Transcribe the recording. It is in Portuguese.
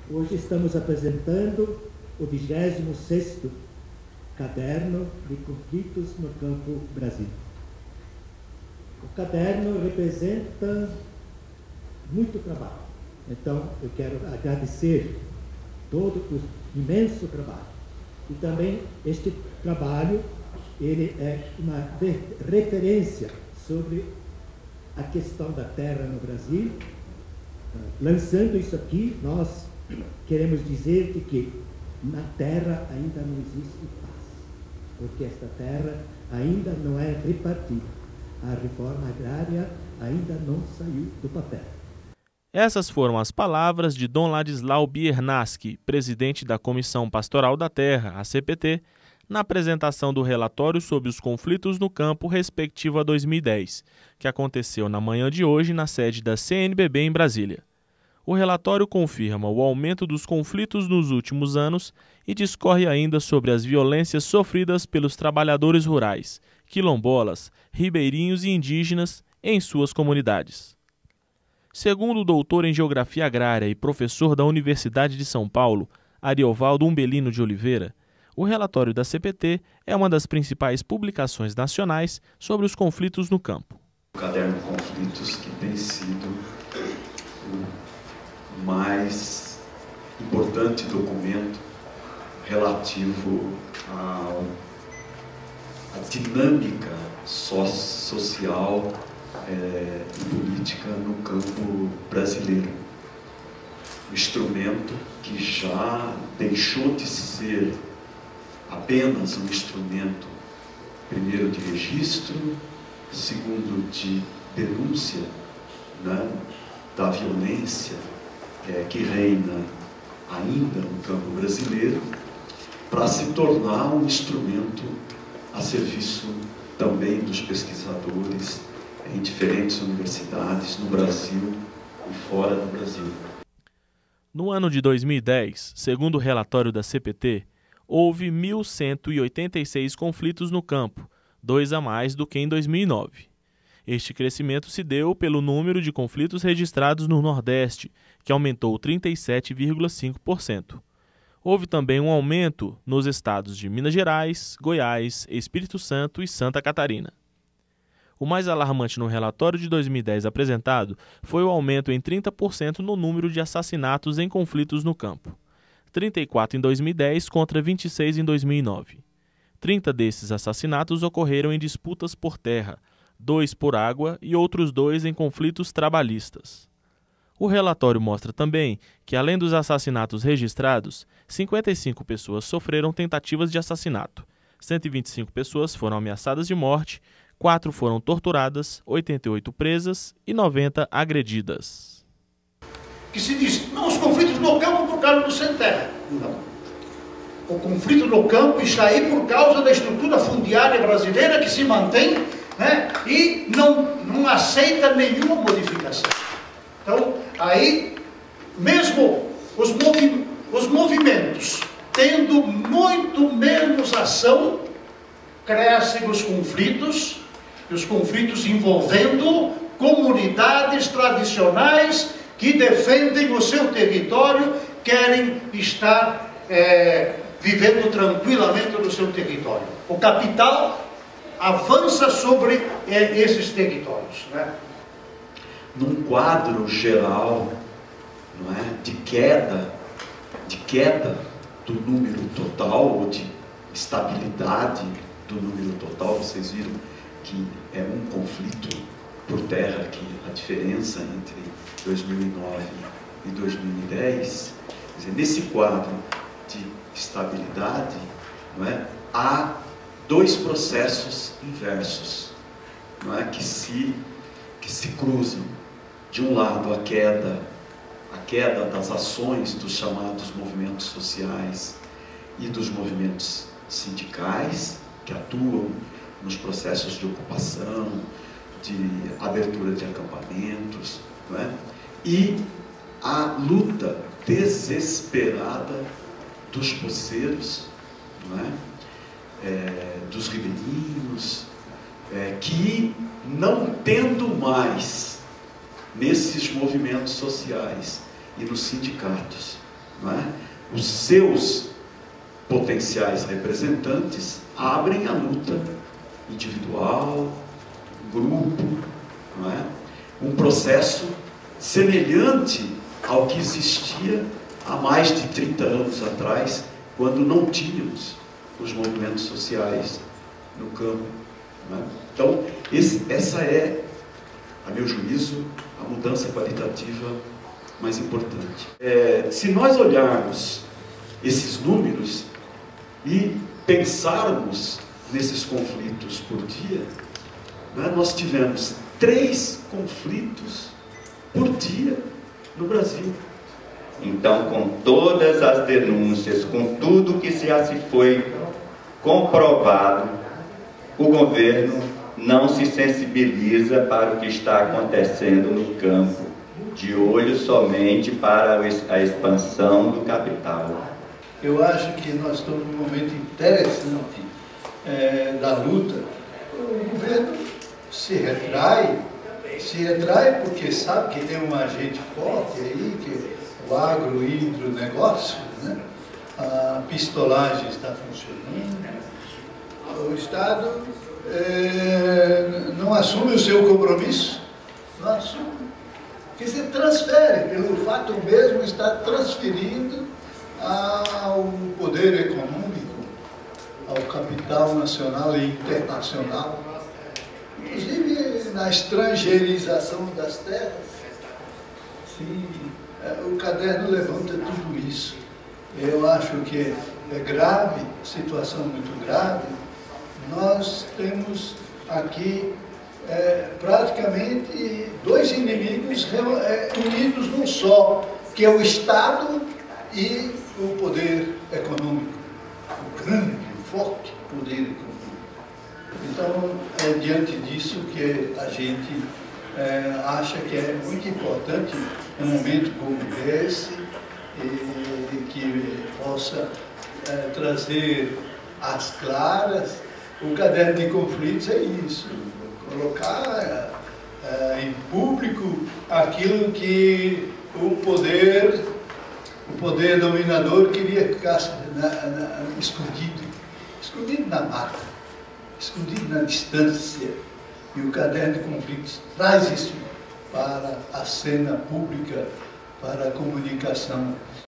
Hoje estamos apresentando o 26º Caderno de Conflitos no Campo Brasil. O caderno representa muito trabalho. Então, eu quero agradecer todo o imenso trabalho. E também este trabalho, ele é uma referência sobre a questão da terra no Brasil. Lançando isso aqui, nós queremos dizer que na terra ainda não existe paz, porque esta terra ainda não é repartida. A reforma agrária ainda não saiu do papel. Essas foram as palavras de Dom Ladislau Biernacki, presidente da Comissão Pastoral da Terra, a CPT, na apresentação do relatório sobre os conflitos no campo respectivo a 2010, que aconteceu na manhã de hoje na sede da CNBB em Brasília. O relatório confirma o aumento dos conflitos nos últimos anos e discorre ainda sobre as violências sofridas pelos trabalhadores rurais, quilombolas, ribeirinhos e indígenas em suas comunidades. Segundo o doutor em Geografia Agrária e professor da Universidade de São Paulo, Ariovaldo Umbelino de Oliveira, o relatório da CPT é uma das principais publicações nacionais sobre os conflitos no campo. O Caderno Conflitos, que tem sido o mais importante documento relativo à dinâmica social e política no campo brasileiro. Um instrumento que já deixou de ser apenas um instrumento, primeiro, de registro, segundo, de denúncia, né, da violência que reina ainda no campo brasileiro, para se tornar um instrumento a serviço também dos pesquisadores em diferentes universidades no Brasil e fora do Brasil. No ano de 2010, segundo o relatório da CPT, houve 1.186 conflitos no campo, 2 a mais do que em 2009. Este crescimento se deu pelo número de conflitos registrados no Nordeste, que aumentou 37,5%. Houve também um aumento nos estados de Minas Gerais, Goiás, Espírito Santo e Santa Catarina. O mais alarmante no relatório de 2010 apresentado foi o aumento em 30% no número de assassinatos em conflitos no campo. 34 em 2010 contra 26 em 2009. 30 desses assassinatos ocorreram em disputas por terra, 2 por água e outros 2 em conflitos trabalhistas. O relatório mostra também que, além dos assassinatos registrados, 55 pessoas sofreram tentativas de assassinato, 125 pessoas foram ameaçadas de morte, 4 foram torturadas, 88 presas e 90 agredidas. Que se diz, não, os conflitos no campo por causa do sem terra. Não. O conflito no campo está aí por causa da estrutura fundiária brasileira que se mantém, né, e não aceita nenhuma modificação. Então, aí, mesmo os movimentos tendo muito menos ação, crescem os conflitos, e os conflitos envolvendo comunidades tradicionais que defendem o seu território, querem estar vivendo tranquilamente no seu território. O capital avança sobre esses territórios, né? Num quadro geral, não é, de queda do número total, ou de estabilidade do número total, vocês viram que é um conflito por terra, que a diferença entre 2009 e 2010, quer dizer, nesse quadro de estabilidade, não é, há 2 processos inversos, não é, que se cruzam. De um lado, a queda das ações dos chamados movimentos sociais e dos movimentos sindicais, que atuam nos processos de ocupação, de abertura de acampamentos, não é? E a luta desesperada dos poceiros, não é? Dos ribeirinhos, que, não tendo mais nesses movimentos sociais e nos sindicatos não é? Os seus potenciais representantes abrem a luta individual, grupo, não é? Um processo semelhante ao que existia há mais de 30 anos atrás, quando não tínhamos os movimentos sociais no campo, não é? Então, essa é, a meu juízo, a mudança qualitativa mais importante. Se nós olharmos esses números e pensarmos nesses conflitos por dia, né, nós tivemos 3 conflitos por dia no Brasil. Então, com todas as denúncias, com tudo que já se foi comprovado, o governo não se sensibiliza para o que está acontecendo no campo, de olho somente para a expansão do capital. Eu acho que nós estamos num momento interessante da luta. O governo se retrai porque sabe que tem um agente forte aí, que é o agro-hidronegócio, né? A pistolagem está funcionando, o Estado não assume o seu compromisso, não assume, porque se transfere, pelo fato mesmo, está transferindo ao poder econômico, ao capital nacional e internacional, inclusive na estrangeirização das terras. Sim, o caderno levanta tudo isso. Eu acho que é grave, situação muito grave. Nós temos aqui praticamente 2 inimigos unidos num só, que é o Estado e o poder econômico, o grande, o forte poder econômico. Então, é diante disso que a gente acha que é muito importante um momento como esse, que possa trazer às claras. O caderno de conflitos é isso, colocar em público aquilo que o poder dominador queria ficar escondido na mata, escondido na distância. E o caderno de conflitos traz isso para a cena pública, para a comunicação.